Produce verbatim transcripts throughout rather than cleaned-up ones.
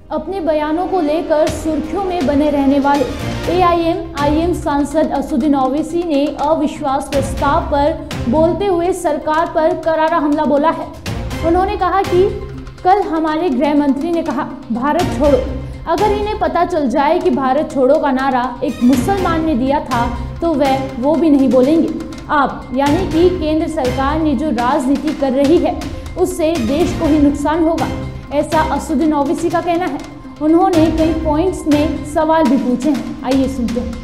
अपने बयानों को लेकर सुर्खियों में बने रहने वाले एआईएमआईएम सांसद असदुद्दीन ओवैसी ने अविश्वास प्रस्ताव पर बोलते हुए सरकार पर करारा हमला बोला है। उन्होंने कहा कि कल हमारे गृह मंत्री ने कहा भारत छोड़ो। अगर इन्हें पता चल जाए कि भारत छोड़ो का नारा एक मुसलमान ने दिया था तो वह वो भी नहीं बोलेंगे। आप यानी कि केंद्र सरकार ने जो राजनीति कर रही है उससे देश को ही नुकसान होगा, ऐसा असदुद्दीन ओवैसी का कहना है। उन्होंने कई पॉइंट्स में सवाल भी पूछे हैं, आइए सुनते हैं।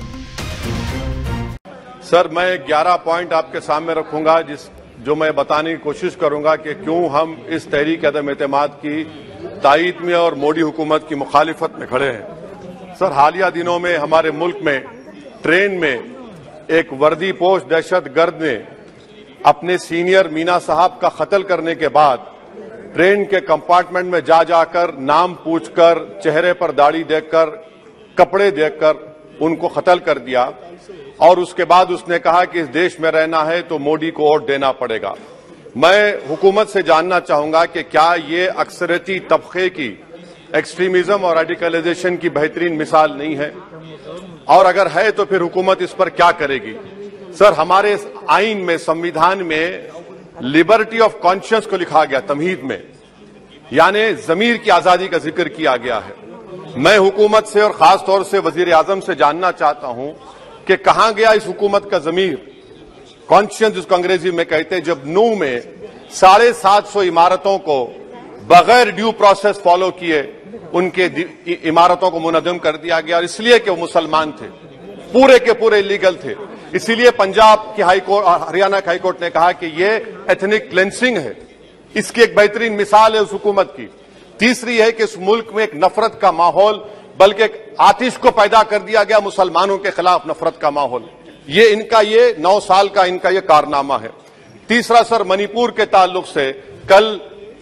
सर, मैं ग्यारह पॉइंट आपके सामने रखूंगा जिस जो मैं बताने की कोशिश करूंगा कि क्यों हम इस तहरीक अदम एतमाद की तायीद में और मोदी हुकूमत की मुखालिफत में खड़े हैं। सर, हालिया दिनों में हमारे मुल्क में ट्रेन में एक वर्दी पोश दहशत गर्द ने अपने सीनियर मीना साहब का कत्ल करने के बाद ट्रेन के कंपार्टमेंट में जा जाकर नाम पूछकर, चेहरे पर दाढ़ी देखकर, कपड़े देखकर उनको कत्ल कर दिया और उसके बाद उसने कहा कि इस देश में रहना है तो मोदी को वोट देना पड़ेगा। मैं हुकूमत से जानना चाहूंगा कि क्या ये अक्सरियती तबके की एक्सट्रीमिज्म और रेडिकलाइजेशन की बेहतरीन मिसाल नहीं है, और अगर है तो फिर हुकूमत इस पर क्या करेगी। सर, हमारे आइन में, संविधान में लिबर्टी ऑफ कॉन्शियंस को लिखा गया, तमहीद में, यानी जमीर की आजादी का जिक्र किया गया है। मैं हुकूमत से और खास तौर से वजीर आजम से जानना चाहता हूं कि कहां गया इस हुकूमत का जमीर, कॉन्शियंस जिसको अंग्रेजी में कहते हैं, जब नूह में साढ़े सात सौ इमारतों को बगैर ड्यू प्रोसेस फॉलो किए उनके इमारतों को मुनज़्ज़म कर दिया गया, और इसलिए कि वो मुसलमान थे, पूरे के पूरे इलीगल थे। इसीलिए पंजाब की हाईकोर्ट और हरियाणा की हाईकोर्ट ने कहा कि ये एथनिक क्लेंसिंग है। इसकी एक बेहतरीन मिसाल है उस हुकूमत की। तीसरी है कि इस मुल्क में एक नफरत का माहौल, बल्कि एक आतिश को पैदा कर दिया गया, मुसलमानों के खिलाफ नफरत का माहौल। ये इनका ये नौ साल का इनका ये कारनामा है। तीसरा सर, मणिपुर के ताल्लुक से कल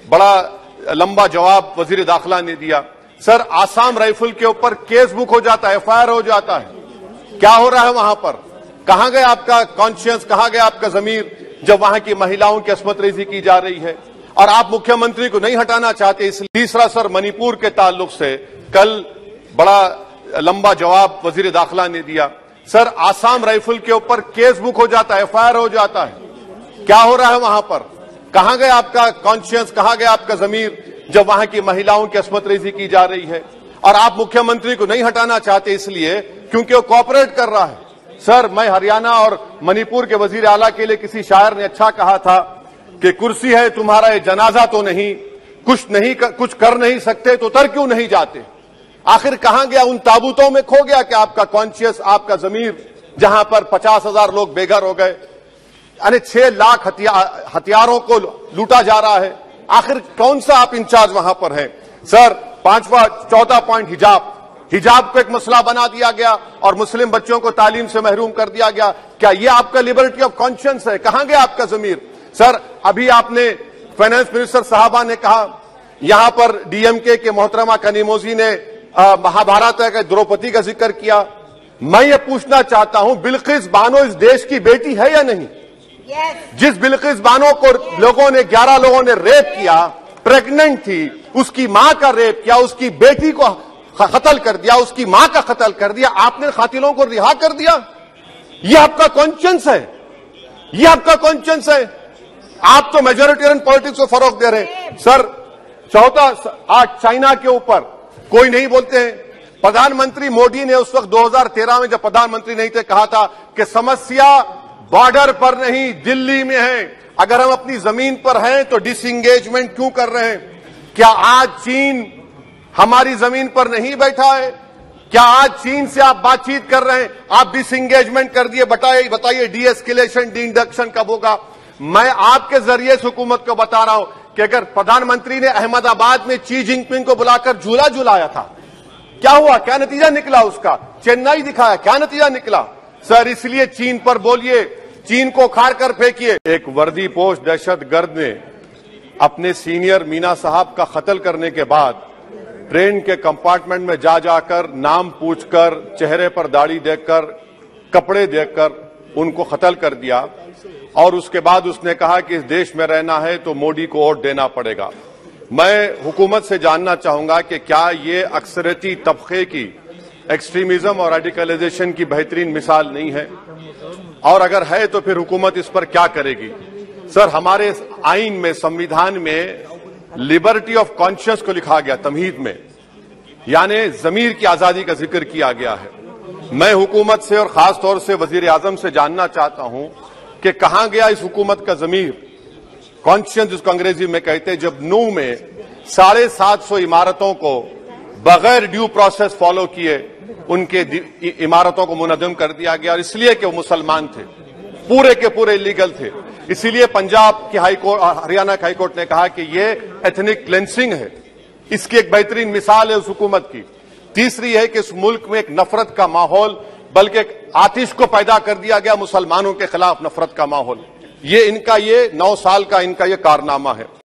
बड़ा लंबा जवाब वजीर दाखिला ने दिया। सर, आसाम राइफल के ऊपर केस बुक हो जाता है, एफ आई आर हो जाता है। क्या हो रहा है वहां पर? कहां गया आपका कॉन्शियंस, कहां गया आपका जमीर जब वहां की महिलाओं की अस्मत रेजी की जा रही है और आप मुख्यमंत्री को नहीं हटाना चाहते? इसलिए तीसरा सर, मणिपुर के ताल्लुक से कल बड़ा लंबा जवाब वजीर दाखिला ने दिया। सर, आसाम राइफल के ऊपर केस बुक हो जाता है, एफ आई आर हो जाता है। क्या हो रहा है वहां पर? कहां गया आपका कॉन्शियंस, कहां गया आपका जमीर जब वहां की महिलाओं की अस्मत रेजी की जा रही है और आप मुख्यमंत्री को नहीं हटाना चाहते इसलिए क्योंकि वो कॉपरेट कर रहा है। सर, मैं हरियाणा और मणिपुर के वजीर आला के लिए किसी शायर ने अच्छा कहा था कि कुर्सी है तुम्हारा ये जनाजा तो नहीं, कुछ नहीं कर, कुछ कर नहीं सकते तो उतर क्यों नहीं जाते। आखिर कहां गया? उन ताबूतों में खो गया कि आपका कॉन्शियस, आपका जमीर, जहां पर पचास हजार लोग बेघर हो गए, यानी छह लाख हथियार हथियारों को लूटा जा रहा है। आखिर कौन सा आप इंचार्ज वहां पर हैं? सर, पांचवा चौथा पॉइंट, हिजाब हिजाब को एक मसला बना दिया गया और मुस्लिम बच्चों को तालीम से महरूम कर दिया गया। क्या यह आपका लिबर्टी ऑफ कॉन्शियंस है? कहां गया आपका जमीर? सर, अभी आपने फाइनेंस मिनिस्टर साहबा ने कहा, यहां पर डीएमके के मोहतरमा कनीमोजी ने महाभारत के द्रौपदी का जिक्र किया। मैं ये पूछना चाहता हूं, बिल्किस बानो इस देश की बेटी है या नहीं? yes. जिस बिल्किस बानो को yes. लोगों ने ग्यारह लोगों ने रेप किया, प्रेग्नेंट थी, उसकी मां का रेप किया, उसकी बेटी को कत्ल कर दिया, उसकी मां का कत्ल कर दिया, आपने कातिलों को रिहा कर दिया। यह आपका कॉन्शियंस है? यह आपका कॉन्शियंस है? आप तो मेजोरिटेरियन पॉलिटिक्स को फरोग दे रहे हैं। सर, चौथा, आज चाइना के ऊपर कोई नहीं बोलते हैं। प्रधानमंत्री मोदी ने उस वक्त दो हज़ार तेरह में जब प्रधानमंत्री नहीं थे कहा था कि समस्या बॉर्डर पर नहीं दिल्ली में है, अगर हम अपनी जमीन पर हैं तो डिसएंगेजमेंट क्यों कर रहे हैं? क्या आज चीन हमारी जमीन पर नहीं बैठा है? क्या आज चीन से आप बातचीत कर रहे हैं? आप डिसएंगेजमेंट कर दिए, बताइए बताइए डी एस्केलेशन, डी इंडक्शन कब होगा? मैं आपके जरिए से हुकूमत को बता रहा हूं कि अगर प्रधानमंत्री ने अहमदाबाद में शी जिनपिंग को बुलाकर झूला झुलाया था, क्या हुआ? क्या नतीजा निकला उसका? चेन्नई दिखाया, क्या नतीजा निकला? सर, इसलिए चीन पर बोलिए, चीन को खार कर फेंकिए। एक वर्दी पोश दहशत गर्द ने अपने सीनियर मीना साहब का कत्ल करने के बाद ट्रेन के कंपार्टमेंट में जा जाकर नाम पूछकर, चेहरे पर दाढ़ी देखकर, कपड़े देखकर उनको कत्ल कर दिया और उसके बाद उसने कहा कि इस देश में रहना है तो मोदी को वोट देना पड़ेगा। मैं हुकूमत से जानना चाहूंगा कि क्या ये अक्सरती तबके की एक्सट्रीमिज्म और रेडिकलाइजेशन की बेहतरीन मिसाल नहीं है, और अगर है तो फिर हुकूमत इस पर क्या करेगी। सर, हमारे आइन में, संविधान में लिबर्टी ऑफ कॉन्शियस को लिखा गया, तमहीद में, यानी जमीर की आजादी का जिक्र किया गया है। मैं हुकूमत से और खास तौर से वजीर आजम से जानना चाहता हूं कि कहां गया इस हुकूमत का जमीर, कॉन्शियस जिसको अंग्रेजी में कहते हैं, जब नू में साढ़े सात सौ इमारतों को बगैर ड्यू प्रोसेस फॉलो किए उनके इमारतों को मुनज़्ज़म कर दिया गया, और इसलिए कि वो मुसलमान थे, पूरे के पूरे इलीगल थे। इसीलिए पंजाब की हाईकोर्ट और हरियाणा की हाईकोर्ट ने कहा कि ये एथनिक क्लेंसिंग है। इसकी एक बेहतरीन मिसाल है उस हुकूमत की। तीसरी है कि इस मुल्क में एक नफरत का माहौल, बल्कि एक आतिश को पैदा कर दिया गया, मुसलमानों के खिलाफ नफरत का माहौल। ये इनका ये नौ साल का इनका ये कारनामा है।